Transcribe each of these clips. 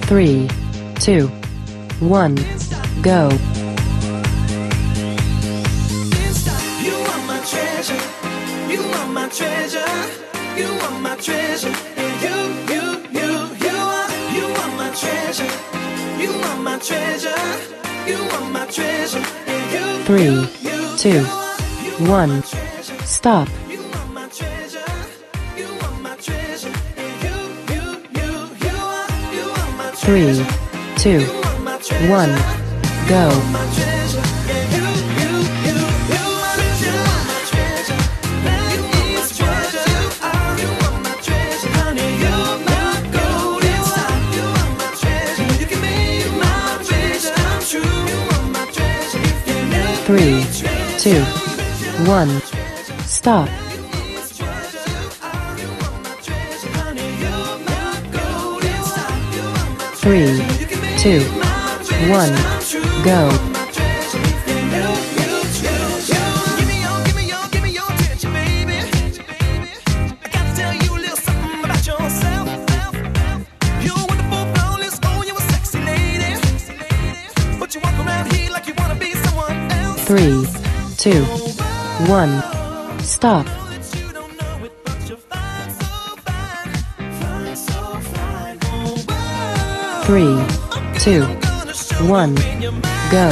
3, 2, 1, go. You are my treasure. You are my treasure. You are my treasure. And you are my treasure. You are my treasure. You are my treasure. And you 3, 2, 1, stop. You are my treasure. You are my treasure. And you are my 3, 2, 1, go. my treasure. And you are my treasure. That is treasure. You are my treasure. Honey, you're my golden star. You are my treasure. You can make my wish come true. You are my treasure. If you let 3, 2, 1, stop. 3, 2, 1, go. Three, 2, 1, stop. 3, 2, 1, go.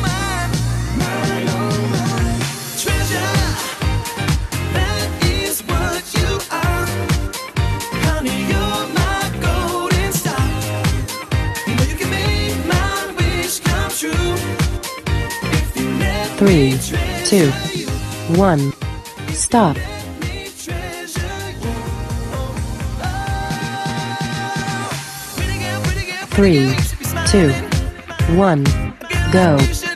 Three, 2, 1, stop. 3, 2, 1, go.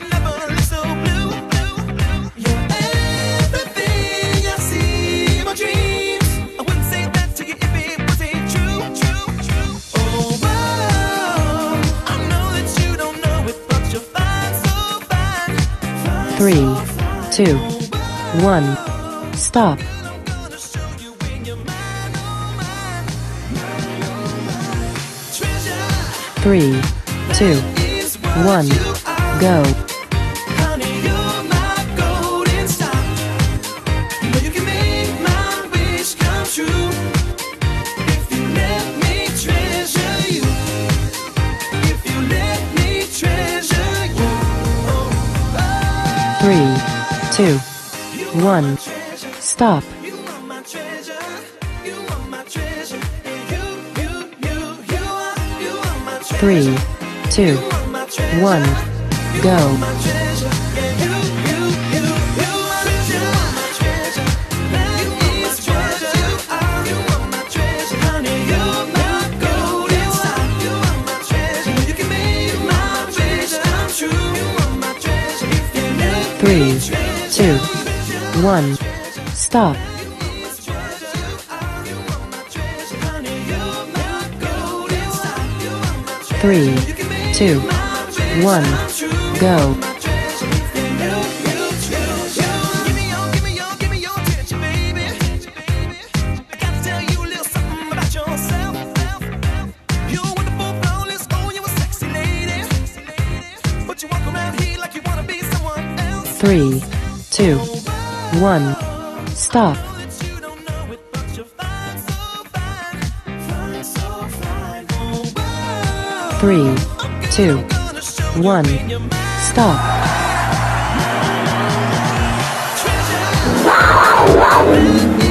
Three, 2, 1, stop. 3, 2, 1, go. Three, 2, 1, stop. 3, 2, 1, go. 3, 2, 1, stop. 3, 2, 1, go. Three, 2, 1, stop. 3, 2, 1, stop.